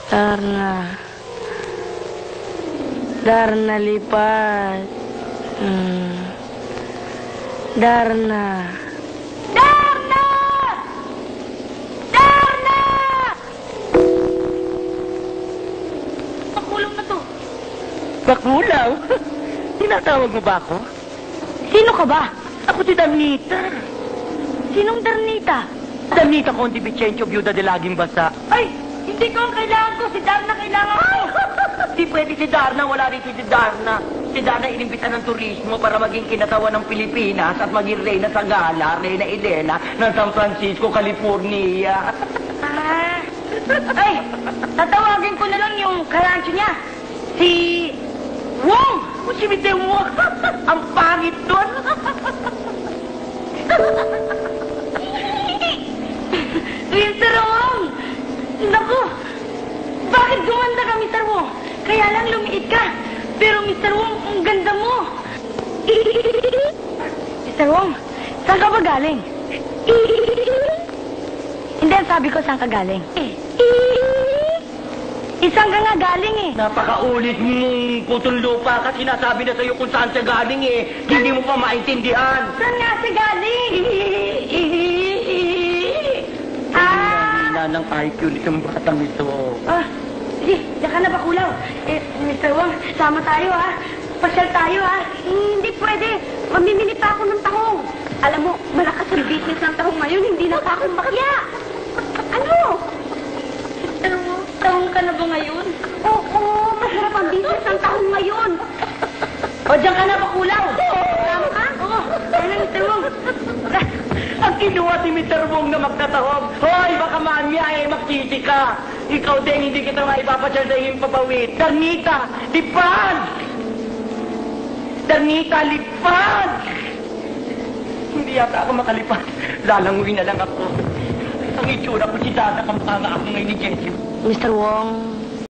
Darna. Darna lipat. Darna. Darna! Darna! Pakulong na to. Bakulaw? Tinatawag mo ba ako? Sino ka ba? Ako si Damnita. Sinong Darnita? Damnita Conde Vicencio, byuda de laging basa. Ay! Hindi ko ang kailangan ko. Si Darna kailangan ko. Di pwede si Darna, wala rin si Darna. Si Darna inimbita ng turismo para maging kinatawan ng Pilipinas at maging reyna sa gala, Reyna Elena ng San Francisco, California. Ah. Ay! Tatawagin ko na lang yung karancho niya. Si... Wong! O si Mite Wong, ang pangit doon. Mr. Wong! Naku! Bakit gumanda ka, Mr. Wong? Kaya lang lumiit ka. Pero, Mr. Wong, ang ganda mo. Mr. Wong, saan ka ba galing? Hindi, sabi ko saan ka galing. Isang ka nga galing eh. Napakaulit mong putol lupa ka. Sinasabi na sa'yo kung saan siya galing eh. Hindi mo pa maintindihan. Saan nga siya galing? Hina ng IQ nitong batang ito. Ah, sige, diyan ka na bakulaw. Mr. Wong, sama tayo ha. Pasyal tayo ha. Hindi pwede. Mamimili pa ako ng tahong. Alam mo, malakas ang business ng tahong ngayon. Hindi na pa akong bakya. Ano? Mr. Wong, tahong ka na ba ngayon? Oo, masarap ang business ng tahong ngayon. O, diyan ka na bakulaw. Tama ka? Oo, kaya na, Mr. Wong. Ang kinuha si Mr. Wong na magtatahog. Hoy, baka mamaya eh, magsisi ka. Ikaw din, hindi kita maipapasyal sa iyong papawid. Darnita, lipad! Darnita, lipad! Hindi yata ako makalipad. Lalanguin na lang ako. Ang itsura ko si Dada, kamukha nga ako ngayon ni Jessie. Mr. Wong,